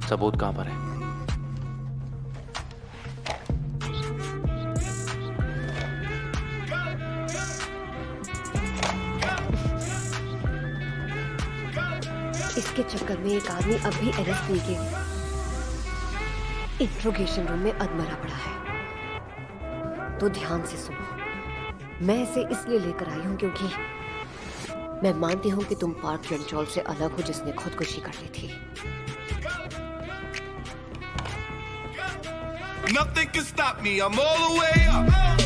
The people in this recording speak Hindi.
सबूत कहां पर है? इसके चक्कर में एक आदमी अभी अरेस्ट नहीं किया, इंट्रोगेशन रूम में अधमरा पड़ा है। तो ध्यान से सुनो, मैं इसे इसलिए लेकर आई हूं क्योंकि मैं मानती हूं कि तुम पार्क रंचौल से अलग हो जिसने खुदकुशी कर ली थी। Nothing can stop me, I'm all the way up.